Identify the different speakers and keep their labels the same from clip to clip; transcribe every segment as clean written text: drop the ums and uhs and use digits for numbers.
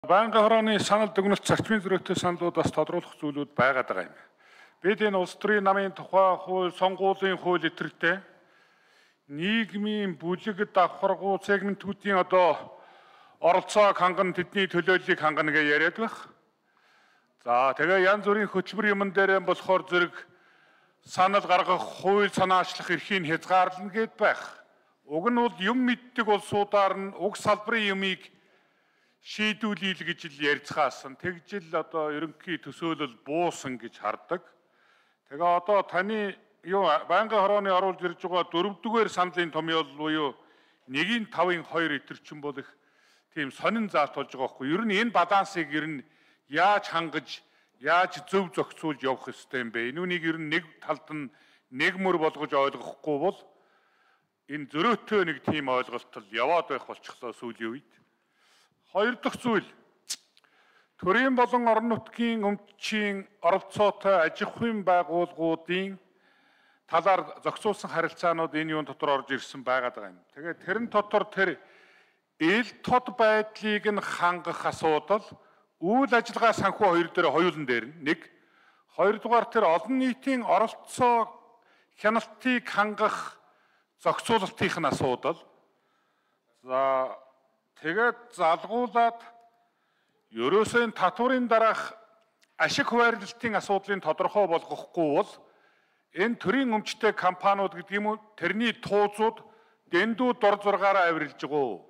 Speaker 1: Байнгын хорооны санал дүгнэлт зарчмын зөрүүтэй саналуудаас тодруулах зүйлүүд байгаад байгаа юм. Бид энэ улс төрийн намын тухай хууль, сонгуулийн хууль этертэй нийгмийн бүлэг давхаргуу сегментүүдийн оролцоог хангана, тэдний төлөөллийг хангана гэж яриад байх. За тэгээ янз бүрийн хөтөлбөр юмн дээр болохоор зэрэг санал гаргах, хууль санаачлах эрхийг хязгаарлана гэд байх. Уг нь бол юм мэддэг улсуудаар нь уг салбарын юмыг шийдүүлээл гэж л ярьцгаасан. Тэгжил ерөнхий төсөөлөл буусан гэж хардаг. Тэгээ таны байнгын хорооны оруулж ирж байгаа 4-р саналын томьёол буюу 1-5-2 этерчин бол их тийм сонин заалт болж байгаа байхгүй. Ер нь энэ балансыг яаж хангаж, яаж зөв зохицуулж явах ёстой юм бэ? Энүүнийг ер нь нэг талд нь нэг мөр болгож ойлгохгүй бол энэ зөрөөтэй нэг тийм ойлголтол яваад байх болчихлоо сүүлийн үед. Хоёр дахь зүйл төрийн болон орон нутгийн өмчийн оролцоотой аж ахуйн байгууллагуудын талаар зохицуулсан харилцаанууд энэ юун дотор орж ирсэн байгаад байгаа юм. Тэгээд тэрэн дотор тэр ил тод байдлыг нь хангах асуудал үйл ажиллагаа санхүү хоёр дээр хоёулан дээр нэг. Хоёрдугаар тэр олон нийтийн оролцоо хяналтыг хангах зохицуулалтын асуудал. За тэгээд залгуулад ерөөсөө татварын дараах ашиг хуваарлалтын асуудлыг тодорхой болгохгүй бол энэ төрийн өмчтэй компаниуд гэдэг юм уу тэрний туузууд дэндүү дор зургаараа авирилж байгаа.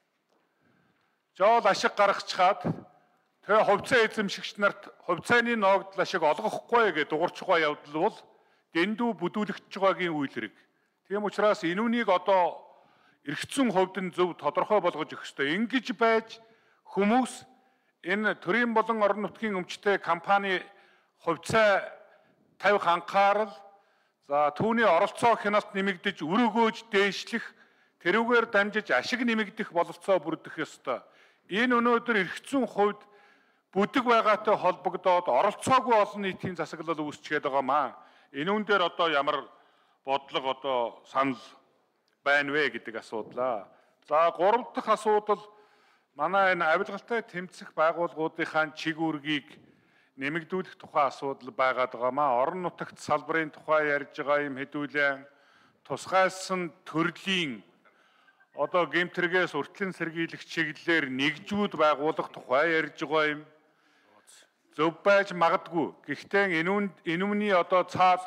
Speaker 1: Жол ашиг гаргацгаад тэгээ хувьцаа эзэмшигч нарт хувьцааны ногдол ашиг олгохгүй гэж дуурч байгаа явдал бол дэндүү бүдүүлэгдэж байгаагийн үйл хэрэг. Тийм учраас энүүнийг эргэцэн хувьд нь зөв тодорхой болгож өгөх ёстой. Ингэж байж хүмүүс энэ төрийн болон орон нутгийн өмчтэй компани хувьцаа тавих анхаарал, за түүний оролцоо хяналт нэмэгдэж үр өгөөж дээшлэх, тэрүүгээр дамжиж ашиг нэмэгдэх бололцоо бүрдэх ёстой. Энэ өнөөдөр эргэцэн хувьд бүдэг байгаатай холбогдоод оролцоогүй олон нийтийн засаглал үүсчихэд байгаамаа. Энүүн дээр ямар бодлого санал байна вэ гэдэг асуудлаа. За 3 дахь асуудал манай энэ авилгалтай тэмцэх байгууллагуудынхаа чигүүргийг нэмэгдүүлэх тухай асуудал байгаад байгаамаа. Орон нутагт салбарын тухай ярьж байгаа юм хэдүүлэн тусгайлсан төрлийн гэмтрэгээс уртлан сэргийлэх чиглэлээр нэгжүүд байгуулах тухай ярьж байгаа юм. Зөв байж магадгүй. Гэхдээ энүүний цаад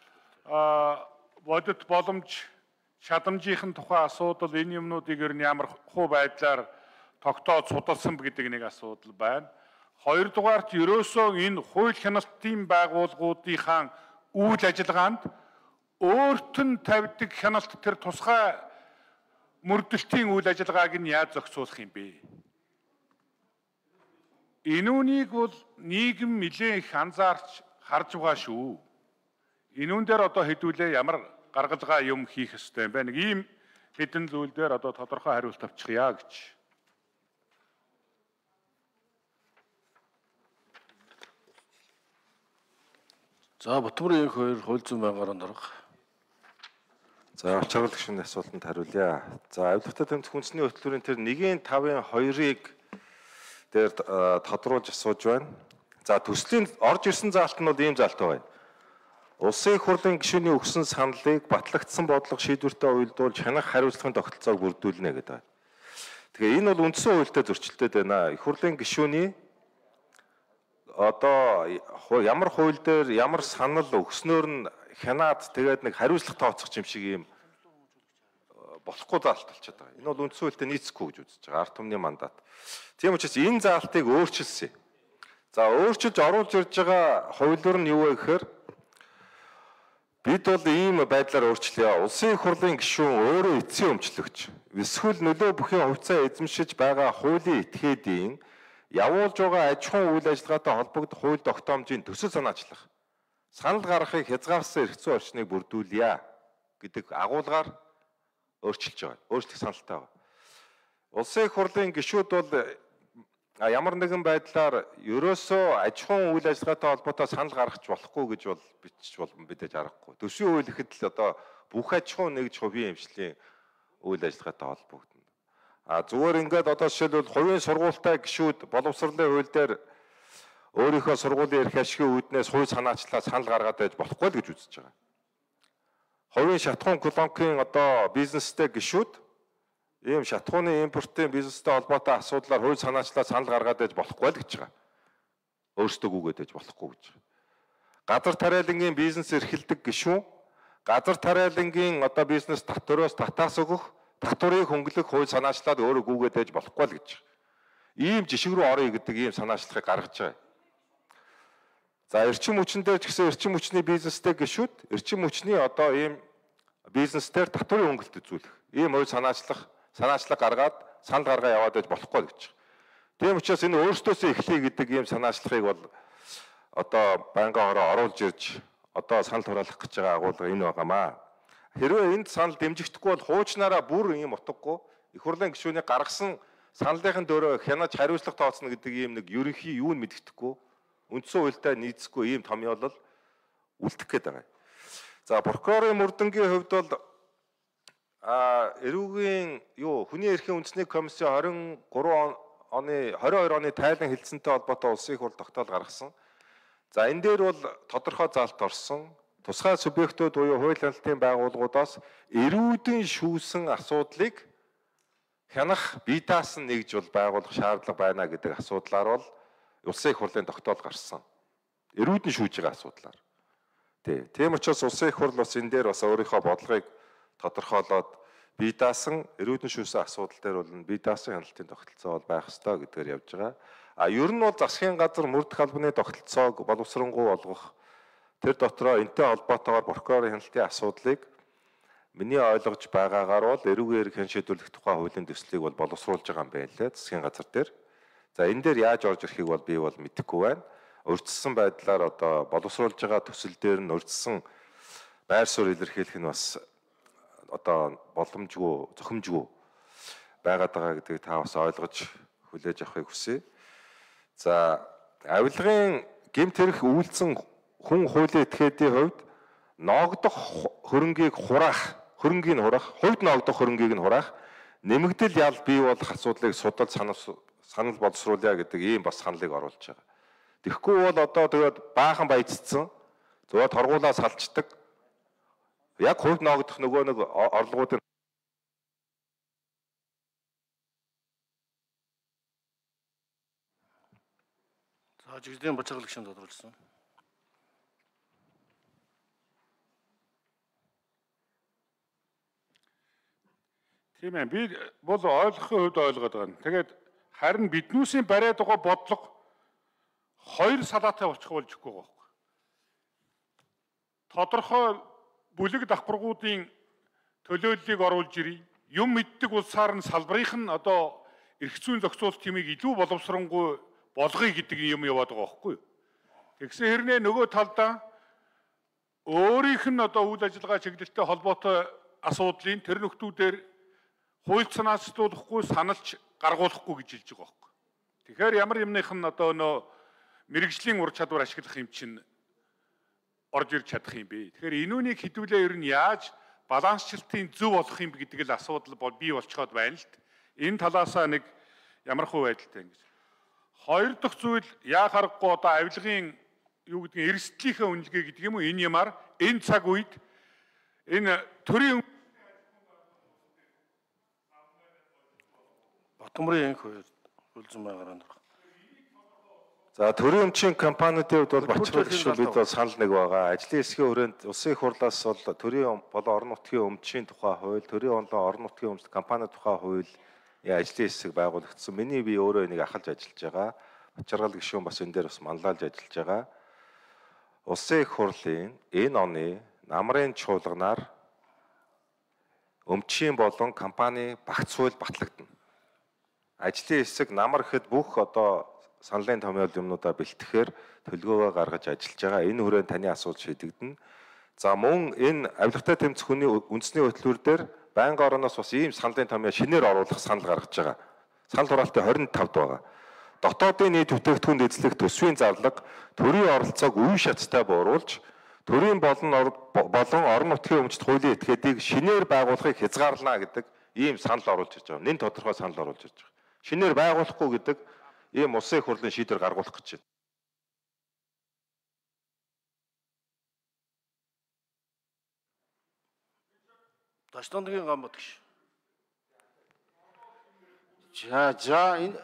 Speaker 1: бодит боломж чадамжийн тухай асуудал энэ юмнуудыг ер нь ямар хуу байдлаар тогтоод судалсан гэдэг нэг асуудал байна. Хоёрдугаарт ерөөсөө энэ хууль хяналтын байгууллагуудынхаа үйл ажиллагаанд өөрт нь тавьдаг хяналт тэр тусгай мөрдөлтийн үйл ажиллагааг нь яаж зохицуулах юм бэ? Энүүнийг бол нийгэм нэлээд их анзаарч харж байгаа шүү. Энүүн дээр хэдүүлээ ямар гаргалгаа юм хийх ёстой юм байна. Нэг ийм хэдэн зүйл дээр тодорхой хариулт авчихъя гэж.
Speaker 2: За Батбарын хоёр хууль зүйн байнгаараа дарга.
Speaker 3: За авчрал гишүүний асуултанд хариулъя. За авилгатай тэмцэх үндэсний хөтөлбөрийн тэр 1-5-2-ыг дээр тодруулж асууж байна. За төслийн орж ирсэн заалт нь бол ийм заалт байна. Улсын их хурлын гишүүний өгсөн саналыг батлагдсан бодлого шийдвэртэй уялдуулж хянах хариуцлагын тогтолцоог бүрдүүлнэ гэдэг. Тэгэхээр энэ бол үндсэн хуультай зөрчилдөд байна. Их хурлын гишүүний ямар хууль дээр ямар санал өгснөөр нь хянаад тэгээд нэг хариуцлага тооцох юм шиг юм болохгүй заалт болчиход байгаа. Энэ бол үндсэн хуультай нийцэхгүй гэж үзэж байгаа. Ард түмний мандат. Тийм учраас энэ заалтыг өөрчилсөн. За өөрчилж оруулж ирж байгаа хуулиур нь юу вэ гэхээр бид бол ийм байдлаар өөрчлөе. Улсын их хурлын гишүүн өөрөө эцсийн өмчлөгч. Эсвэл нөлөө бүхий хувьцаа эзэмшиж байгаа хуулийн этгээдийн явуулж байгаа аж ахуйн үйл ажиллагаатай холбогдох хууль тогтоомжийн төсөл санаачлах, санал гаргахыг хязгаарсан эрх зүйн орчныг бүрдүүлье гэдэг агуулгаар өөрчилж байгаа. Өөрчлөх саналтай байгаа. Улсын их хурлын гишүүд бол ямар нэгэн байдлаар ерөөсөө аж ахуйн үйл ажиллагаатай холбоотой санал гаргах болохгүй гэж бол бичиж мэдээж аргагүй. Төсвийн хууль ихэд л бүх аж ахуйн нэгж хувийн эмчлийн үйл ажиллагаатай холбогдно. Зүгээр ингээд одоо жишээлбэл хувийн сургуультай гишүүд боловсролын хууль дээр өөрийнхөө сургуулийн эрх ашигын үүднээс хувь санаачлаа санал гаргаад байж болохгүй л гэж үзэж байгаа. Хувийн шатхуун колонкийн одоо бизнестэй гишүүд ийм шатхууны импортын бизнестэй холбоотой асуудлаар хувь санаачлаа санал гаргаад байж болохгүй л гэж байгаа. Өөрсдөө гүгээд байж болохгүй гэж байгаа. Газар тариалангийн бизнес эрхэлдэг гишүүн газар тариалангийн одоо бизнес татвароос татаас өгөх татварыг хөнгөлөх хувь санаачлаад өөрөө гүгээд байж болохгүй л гэж байгаа. Ийм жишг рүү орё гэдэг ийм санаачлагыг гаргаж байгаа. За эрчим хүчин дээр ч гэсэн эрчим хүчний бизнестэй гишүүд эрчим хүчний одоо ийм бизнестээр татварын хөнгөлт үзүүлэх ийм хувь санаачлаг гаргаад санал гаргаа яваад байж болохгүй л гэж байгаа. Тийм учраас энэ өөрсдөөсөө эхлэе гэдэг ийм санаачлагыг бол одоо байнгын хороо оруулж ирж одоо санал хураалах гэж байгаа агуулга энэ байгаамаа. Хэрвээ энд санал дэмжигдэхгүй бол хуучнаараа бүр ийм утгагүй их хурлын гишүүний гаргасан саналын дөрөө хянаж хариуцлага тооцно гэдэг ийм нэг ерөнхий юу нь мэддэхгүй үндсэн хуультай нийцэхгүй ийм томьёолол үлдэх гээд байгаа. За прокурорын мөрдөнгийн хувьд бол эрүүгийн хүний эрхийн үндэсний комиссийн 22 оны тайлан хэлцэнтэй холбоотой улсын их хурл тогтоол гаргасан. За энэ дээр бол тодорхой залт орсон. Тусгай субъектууд буюу хууль хяналтын байгууллагуудаас эрүүдэн шүүсэн асуудлыг хянах бие даасан нэгж бол байгуулах шаардлага байна гэдэг асуудлаар бол улсын их хурлын тогтоол гарсан. Эрүүдэн шүүж байгаа асуудлаар. Тийм учраас улсын их хурл бас энэ дээр бас өөрийнхөө бодлогыг тодорхойлоод бие даасан эрүүдэн шүүсэн асуудал дээр бол бие даасан хяналтын тогтолцоо бол байх ёстой гэдгээр явж байгаа. Ер нь бол засгийн газар мөрдөх албаны тогтолцоог боловсронгуй болгох тэр дотроо энтэй холбоотойгоор прокурорын хяналтын асуудлыг миний ойлгож байгаагаар бол эрүүгийн эрх хэн шийдвэрлэх тухай хуулийн төслийг бол боловсруулж байгаа юм байна лээ засгийн газар дээр. За энэ дээр яаж орж ирэхийг бол би бол мэдэхгүй байна. Урьдчилсан байдлаар одоо боловсруулж байгаа төсөл дээр нь урьдчилсан байр суурь илэрхийлэх нь бас одоо боломжгүй, зохимжгүй байгаад байгаа гэдгийг та бас ойлгож хүлээж авахыг хүсье. За авилгын гэмт хэрэг үйлдсэн хүн хуулийн этгээдийн хувьд ноогдох хөрөнгийг хураах, хувьд ноогдох хөрөнгийг нь хураах, нэмэгдэл ял бий болох асуудлыг судалж санал боловсруулъя гэдэг ийм бас саналыг оруулж байгаа. Тэгэхгүй бол одоо тэгээд баахан баяжцсан, зөвхөн торгуулаа салцдаг. Яг хувьд ноогдох нөгөө нэг орлогуудын
Speaker 2: Жигдийн бачаалагч шин тодруулсан.
Speaker 1: Тийм ээ. Би бол ойлгохын хувьд ойлгоод байгаа нь. Тэгээд харин биднүүсийн бариад байгаа бодлого хоёр салаатай болчих болж ихгүй байгаа байхгүй. Тодорхой бүлэг давхаргуудын төлөөллийг оруулж ирье. Юм мэддэг улсаар нь салбарынх нь одоо эрх зүйн зохицуулалт тэмийг илүү боловсронгуй болгоё гэдэг юм яваад байгаа байхгүй юу. Тэгсэн хэрнээ нөгөө талдаа өөрийнх нь одоо үйл ажиллагаа чиглэлтэй холбоотой асуудлын тэр нөхдүүдээр хуульд санаачлуулахгүй саналж гаргуулахгүй гэж хэлж байгаа байхгүй. Тэгэхээр ямар юмных нь одоо нөө мэрэгжлийн ур чадвар ашиглах юм чинь орж ирж чадах юм бэ. Тэгэхээр энүүнийг хэдүүлээ ер нь яаж балансчлалтын зөв болох юм гэдэг л асуудал бий болчиход байна л д. Энэ талаасаа нэг ямархуу байдалтай ингэж. Хоёр дахь зүйл яа харахгүй одоо авилгын юу гэдгийг эрсдлийнхээ үнэлгээ гэдэг юм уу энэ юмар энэ цаг үед энэ төрийн
Speaker 2: Батмрын энх хөлзөн байгаараа дурах.
Speaker 3: За төрийн өмчийн компаниудын хувьд бол бачрал гишүүд бол санал нэг байгаа. Ажлын хэсгийн хүрээнд улсын их хурлаас бол төрийн болон орон нутгийн өмчийн тухай хууль, төрийн болон орон нутгийн өмч компани тухай хууль ажлын хэсэг байгуулагдсан. Миний би өөрөө энийг ахалж ажиллаж байгаа. Бачрал гишүүн бас энэ дээр бас манлайлж ажиллаж байгаа. Улсын их хурлын энэ оны намрын чуулганаар өмчийн болон компани багц хууль батлагдана. Ажлын хэсэг намар гэхэд бүх одоо саналын томьёол юмнуудаа бэлтгэхээр төлгөөгөө гаргаж ажиллаж байгаа. Энэ хүрээнд таны асуулт шийдэгдэнэ. За мөн энэ авилгатай тэмцэх хүний үндэсний хөтөлбөр дээр байнгын орооноос бас ийм саналын томьёо шинээр оруулах санал гаргаж байгаа. Санал хураалтын 25-д байгаа. Дотоодын нийт бүтээгдэхүүнд эзлэх төсвийн зарлага төрийн оролцоог үе шаттай бууруулж төрийн болон орон нутгийн өмчт хуулийн этгээдийг шинээр байгуулахыг хязгаарлана гэдэг ийм санал оруулж ирж байгаа. Нэн тодорхой санал оруулж ирж байгаа. Шинээр байгуулахгүй гэдэг ийм улсын их хурлын шийдвэр гаргуулах гэж байна.
Speaker 2: Таштангийн гам бодгш. За энэ